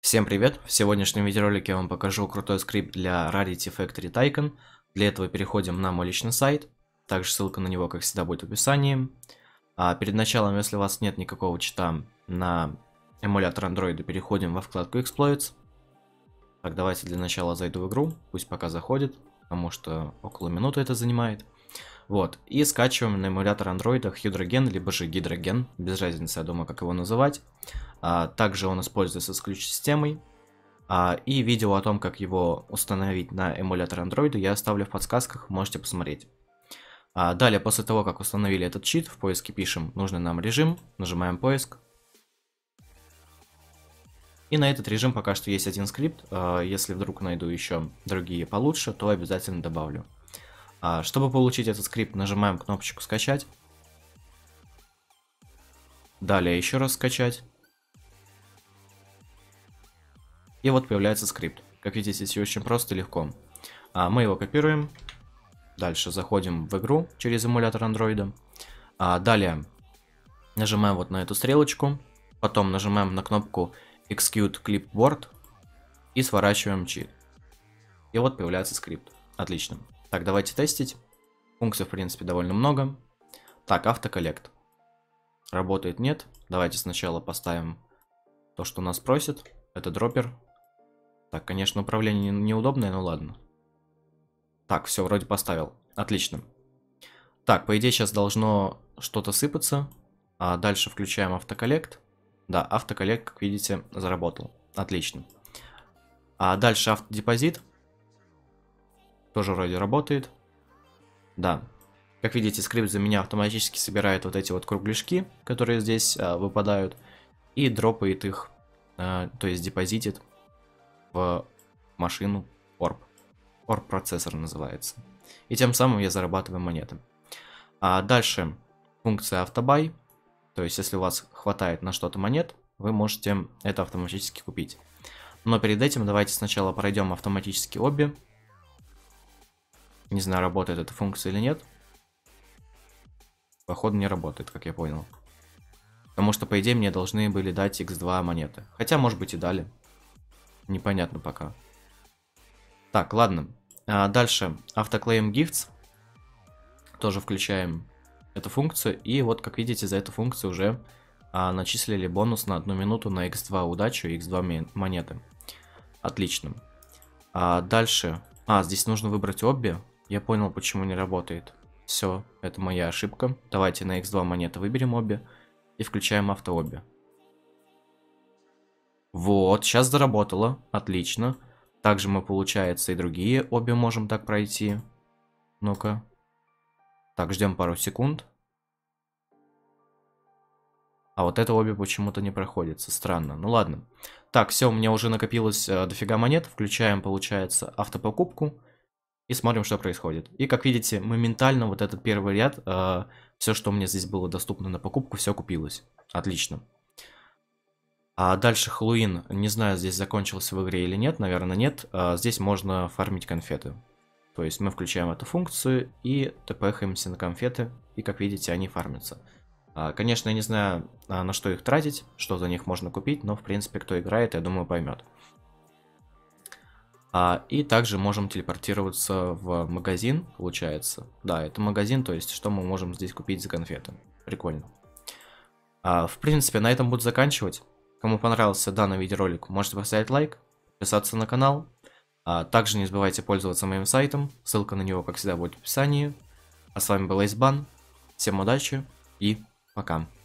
Всем привет! В сегодняшнем видеоролике я вам покажу крутой скрипт для Rarity Factory Tycoon. Для этого переходим на мой личный сайт. Также ссылка на него, как всегда, будет в описании. Перед началом, если у вас нет никакого чита на эмулятор Android, переходим во вкладку Exploits. Так, давайте для начала зайду в игру, пусть пока заходит, потому что около минуты это занимает. Вот, и скачиваем на эмулятор Android Hydrogen, либо же Гидроген, без разницы, я думаю, как его называть. Также он используется с ключ-системой. И видео о том, как его установить на эмулятор Android, я оставлю в подсказках, можете посмотреть. Далее, после того, как установили этот чит, в поиске пишем нужный нам режим, нажимаем поиск. И на этот режим пока что есть один скрипт. Если вдруг найду еще другие получше, то обязательно добавлю. Чтобы получить этот скрипт, нажимаем кнопочку «Скачать». Далее еще раз «Скачать». И вот появляется скрипт. Как видите, все очень просто и легко. Мы его копируем. Дальше заходим в игру через эмулятор Android. Далее нажимаем вот на эту стрелочку. Потом нажимаем на кнопку Execute Clipboard. И сворачиваем чит. И вот появляется скрипт. Отлично. Так, давайте тестить. Функций, в принципе, довольно много. Так, автоколлект. Работает, нет. Давайте сначала поставим то, что нас просит. Это дроппер. Так, конечно, управление неудобное, но ладно. Так, все, вроде поставил. Отлично. Так, по идее, сейчас должно что-то сыпаться. Дальше включаем автоколлект. Да, автоколлект, как видите, заработал. Отлично. Дальше автодепозит. Тоже вроде работает. Да. Как видите, скрипт за меня автоматически собирает вот эти вот кругляшки, которые здесь выпадают, и дропает их, то есть депозитит в машину Orb. Orb процессор называется. И тем самым я зарабатываю монеты. Дальше функция автобай. То есть, если у вас хватает на что-то монет, вы можете это автоматически купить. Но перед этим давайте сначала пройдем автоматически обе. Не знаю, работает эта функция или нет. Походу не работает, как я понял. Потому что, по идее, мне должны были дать x2 монеты. Хотя, может быть, и дали. Непонятно пока. Так, ладно. Дальше автоклейм gifts. Тоже включаем эту функцию. И вот, как видите, за эту функцию уже начислили бонус на 1 минуту на x2 удачу и x2 монеты. Отлично. Дальше. Здесь нужно выбрать обби. Я понял, почему не работает. Все, это моя ошибка. Давайте на x2 монеты выберем обби. И включаем автообби. Вот, сейчас заработало. Отлично. Также мы, получается, и другие обе можем так пройти. Ну-ка. Так, ждем пару секунд. А вот это обе почему-то не проходится. Странно. Ну ладно. Так, все, у меня уже накопилось дофига монет. Включаем, получается, автопокупку. И смотрим, что происходит. И, как видите, моментально вот этот первый ряд, все, что мне здесь было доступно на покупку, все купилось. Отлично. Дальше Хэллоуин. Не знаю, здесь закончился в игре или нет. Наверное, нет. Здесь можно фармить конфеты. То есть мы включаем эту функцию и тпхаемся на конфеты. И, как видите, они фармятся. Конечно, я не знаю, на что их тратить, что за них можно купить. Но, в принципе, кто играет, я думаю, поймет. И также можем телепортироваться в магазин, получается. Да, это магазин, то есть что мы можем здесь купить за конфеты. Прикольно. В принципе, на этом буду заканчивать. Кому понравился данный видеоролик, можете поставить лайк, подписаться на канал. Также не забывайте пользоваться моим сайтом, ссылка на него, как всегда, будет в описании. А с вами был Эйсбан. Всем удачи и пока.